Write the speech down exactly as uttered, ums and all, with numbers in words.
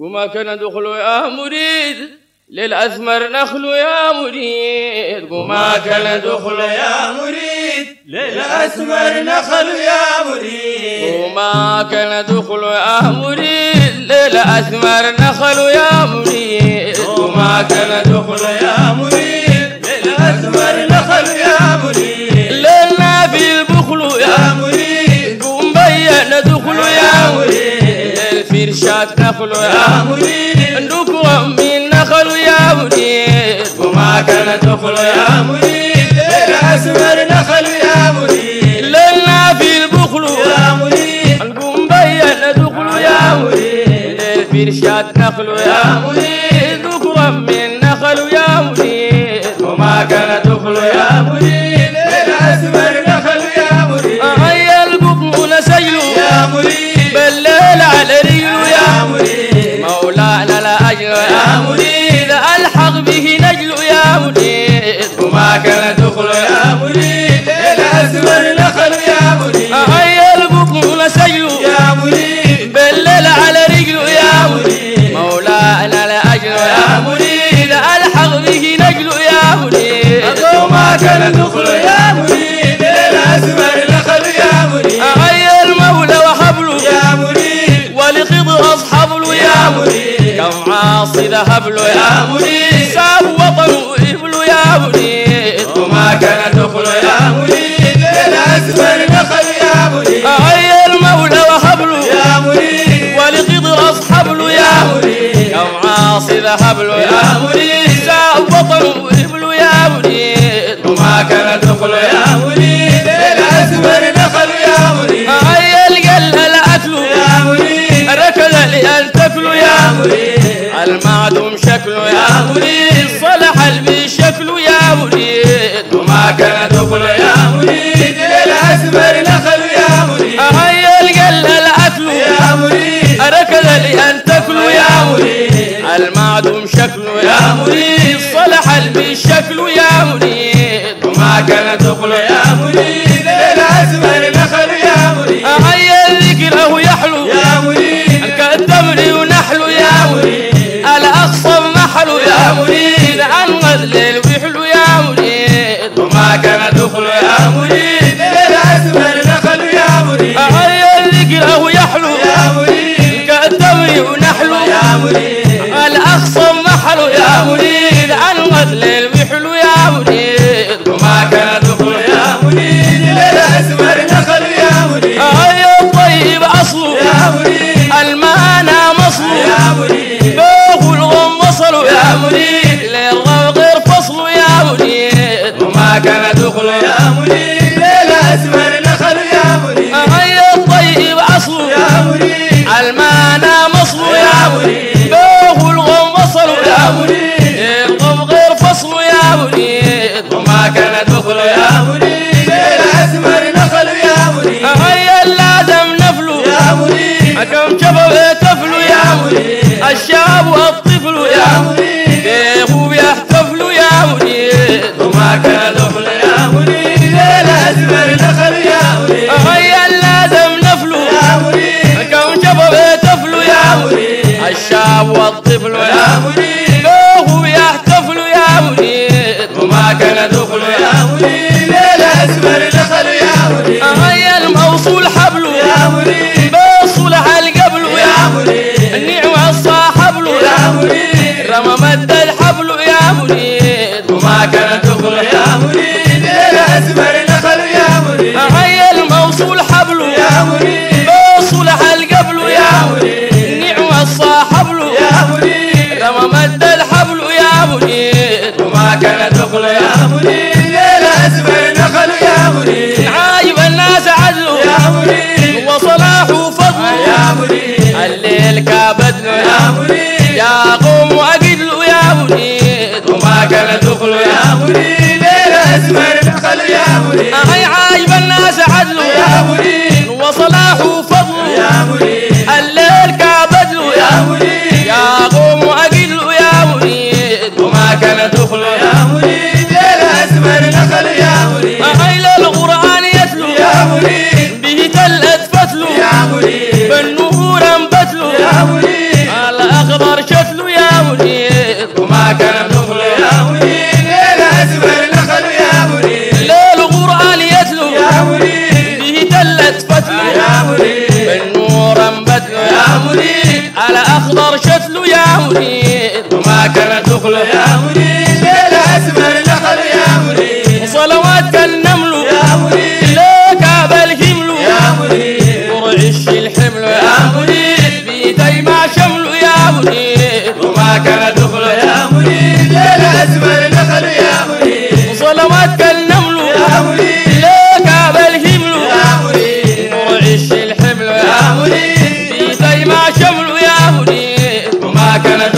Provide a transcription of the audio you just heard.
وما كان دخل يا مريد للأثمر نخل يا مريد. وما كان دخل يا مريد للأثمر نخل يا مريد. وما كان دخل يا مريد للأثمر نخل يا مريد. وما كان دخل يا مريد للأثمر نخل يا مريد. لنا في البخل يا مريد قوم بين دخل يا مريد. للفرشات نخل يا مريد ندكرم من نخل يا مريد. وما كان دخل يا مريد للأثمر نخل يا مريد. لنا في البخل يا مريد نقوم بين دخل يا مريد. للفرشات نخل يا مريد ندكرم من نخل يا مريد. وما كان دخل يا مريد للأثمر نخل يا مريد. هيا القطن نسيل يا مريد بالليل على رجل يا مريد. مولانا لا أجل يا مريد ألحق به نجل يا مريد. وما كان دخل يا مريد للأثمر نخل يا مريد. هيا القطن نسيل يا مريد بالليل على رجل يا مريد. مولانا لا أجل يا مريد ألحق به نجل يا مريد. وما كان دخل يا مريد للأثمر نخل يا مريد. هيا المولى وحبله يا مريد ولخضر أصحابه يا مريد. كم عاصي ذهب له يا مريد ساب وطنه وإبله يا مريد. وما كان دخل يا مريد للأثمر نخل يا مريد. هيا المولى وحبله يا مريد ولخضر أصحابه يا مريد. كم عاصي ذهب له يا مريد ساب وطنه وإبله يا مريد. وما كان دخل يا مريد للأثمر نخل يا مريد. هيا القل الأكل يا مريد ركض لأن تاكله يا مريد. المعدوم شكله يا مريد صلح البي شكله يا مريد. وما كان دخل يا مريد للأثمر نخل يا مريد. هيا القل الأكل يا مريد ركض لأن تاكله يا مريد. المعدوم شكله يا مريد صلح البي شكله يا مريد. وما كان دخل يا مريد للأثمر نخل يا مريد. هيا ذكره يحلو يا مريد كالتمر ونحلو يا مريد. الأقصى محلو يا مريد عن غزل ويحلو يا مريد. وما كان دخل يا مريد للأثمر نخل يا مريد. هيا ذكره يحلو يا مريد كالتمر ونحلو يا مريد. الأقصى محلو يا مريد عن غزل ويحلو يا مريد. وما كان دخل يا مريد للأثمر نخل يا مريد. هيا الطيب أصله يا مريد المعنى مصله يا مريد. بوخ الغم وصله يا مريد للغم غير فصله يا مريد. وما كان دخل يا مريد للأثمر نخل يا مريد. هيا الطيب أصله يا مريد المعنى مصله يا مريد. بوخ الغم وصله يا مريد للغم غير فصله يا مريد. وما كان دخل يا مريد للأثمر نخل يا مريد. هيا لازم نفله يا مريد كم شبه تفلو يا مريد. الشاب والطفل يا يا مريد بيخو بيحتفلوا يا مريد. وما كان دخل يا مريد للأثمر نخل يا مريد. هيا لازم نفلو يا مريد كم شبه تفلو يا مريد. الشاب والطفل يا يا مريد بيخو بيحتفلوا يا مريد. وما كان دخل يا مريد للأثمر نخل يا مريد. هيا الموصول حبله يا مريد بصلح القبل يا يا مريد. النعمة الصاحب له يا مريد رمى مد الحبل يا مريد. وما كان دخل يا مريد للأثمر نخل يا مريد. هيا الموصول حبله يا مريد بصلح القبل يا مريد. النعمة الصاحب له يا مريد رمى مد الحبل يا مريد. وما كان دخل يا مريد للأثمر نخل يا مريد. عايب الناس عدله يا مريد وصلاح وفضله يا مريد. الليل كابدله يا يا مريد يا قوم وأجدله يا مريد. وما كان دخل يا مريد للأثمر نخل يا مريد. هي عايب الناس عدله يا مريد وصلاح وفضله يا مريد. الليل كابدله يا يا مريد يا قوم وأجدله يا مريد. وما كان دخل يا مريد للأثمر نخل يا مريد. هي القرآن يتلو يا مريد به تلت فتله يا مريد. بالنور انبتله يا مريد الأخضر على أخضر شتله يا مريد وما كان دخله يا مريد ليلة أسمر نخل يا مريد وصلوات النمل يا مريد لك بالهمل يا مريد ورعش الحمل يا مريد بيدي ما شمله يا مريد وما كان دخله يا مريد ليلة أسمر نخل يا مريد وصلوات النمل يا مريد لك بالهمل يا مريد ورعش الحمل يا مريد بيدي ما شمله يا مريد وما كان